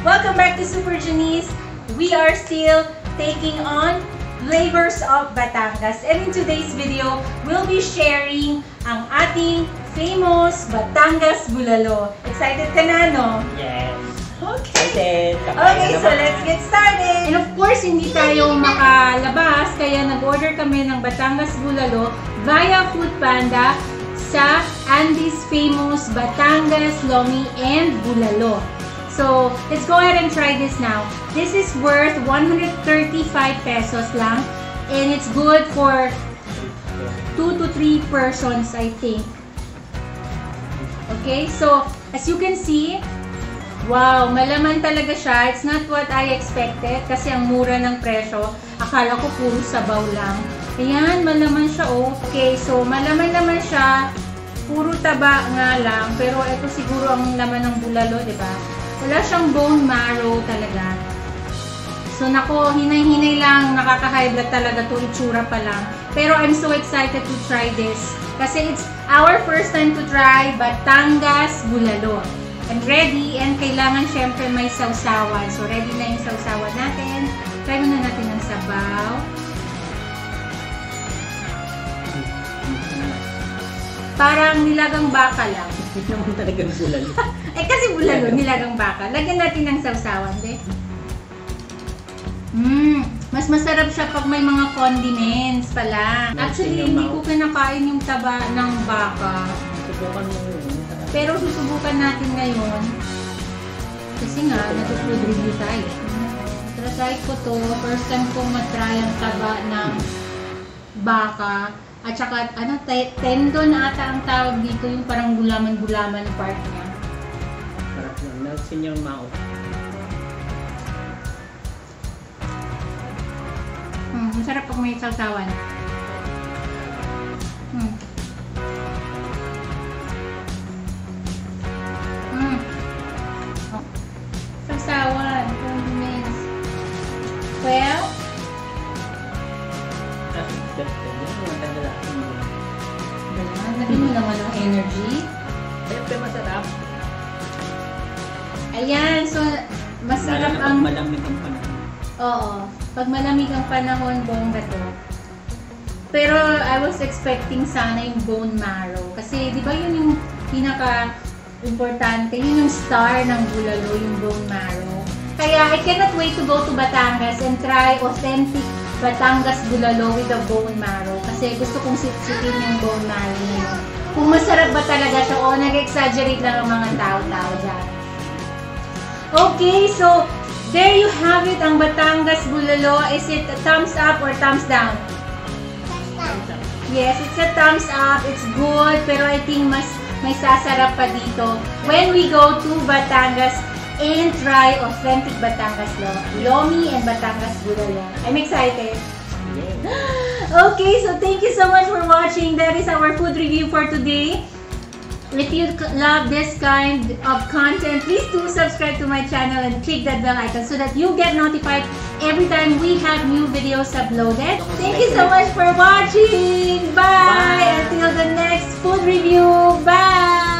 Welcome back to Super Janice. We are still taking on flavors of Batangas. And in today's video, we'll be sharing ang ating famous Batangas Bulalo. Excited ka na, no? Yes. Okay. Okay, so let's get started. And of course, hindi tayo makalabas, kaya nag-order kami ng Batangas Bulalo via Foodpanda sa Andy's famous Batangas Lomi and Bulalo. So, let's go ahead and try this now. This is worth 135 pesos lang. And it's good for 2 to 3 persons, I think. Okay, so, as you can see, wow, malaman talaga siya. It's not what I expected kasi ang mura ng presyo. Akala ko puro sabaw lang. Ayan, malaman siya, oh. Okay, so, malaman naman siya. Puro taba nga lang. Pero ito siguro ang laman ng bulalo, di ba? Wala siyang bone marrow talaga. So, nako, hinay-hinay lang. Nakaka-high blood talaga to. Itsura pa lang. Pero I'm so excited to try this. Kasi it's our first time to try Batangas Bulalo. I'm ready. And kailangan syempre may sausawan. So, ready na yung sausawan natin. Try muna natin ang sabaw. Parang nilagang baka lang. Hindi naman talagang bulalo. Eh kasi bulalo, nilagang baka. Lagyan natin ng sausawan, de. Mas masarap siya pag may mga condiments pala. Actually, hindi ko kinakain yung taba ng baka. Subukan mo yun. Pero susubukan natin ngayon. Kasi nga, nag-food review tayo. Try ko to. First time kong matry ang taba ng baka. At saka, ano, tendon ata ang tawag dito, yung parang gulaman-gulaman part niya. Sarap lang. Nalsin yung mao. Masarap pag may sausawan. Oh. Sausawan, condiments. Well, lagyan mo naman ng energy. Siyempre masarap. Ayan, so masarap ang... malamig ang panahon. Oo, pag malamig ang panahon, bongga to. Pero I was expecting sana yung bone marrow. Kasi di ba yun yung pinaka-importante, yun yung star ng bulalo, yung bone marrow. Kaya I cannot wait to go to Batangas and try authentic Batangas Bulalo with the bone marrow. Kasi gusto kong sitsikin yung bone marrow na yun. Kung masarap ba talaga siya o nag-exaggerate lang ang mga tao-tao dyan. Okay, so there you have it, ang Batangas Bulalo. Is it a thumbs up or thumbs down? Thumbs up. Yes, it's a thumbs up. It's good, pero I think mas may sasarap pa dito when we go to Batangas and try authentic Batangas Lomi and Batangas Bulalo. I'm excited. Yeah. Okay, so thank you so much for watching. That is our food review for today. If you love this kind of content, please do subscribe to my channel and click that bell icon so that you get notified every time we have new videos uploaded. Thank you so much for watching. Bye. Until the next food review. Bye.